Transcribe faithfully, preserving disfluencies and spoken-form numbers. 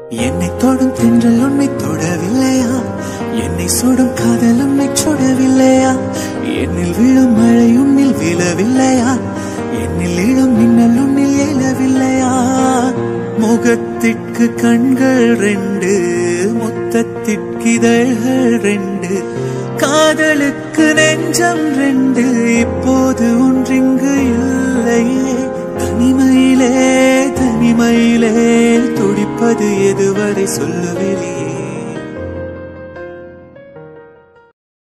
என்னை தொடும் தென்றல் உன்னை தொடவில்லையா? என்னை சுடும் காதல் உன்னை சுடவில்லையா? என்னில் விழும் மழை உன்னில் விழவில்லையா? என்னில் இளம் மின்னல் உன்னில் எழவில்லையா? முகத்திற்கு கண்கள் ரெண்டு, முத்தத்திற்கு இதழ்கள் ரெண்டு, காதலுக்கு நெஞ்சம் ரெண்டு, இப்போது ஒன்றிங்கு இல்லையே. தனிமையிலே தனிமையிலே துடிப்பது எதுவரை சொல்லுவிலே?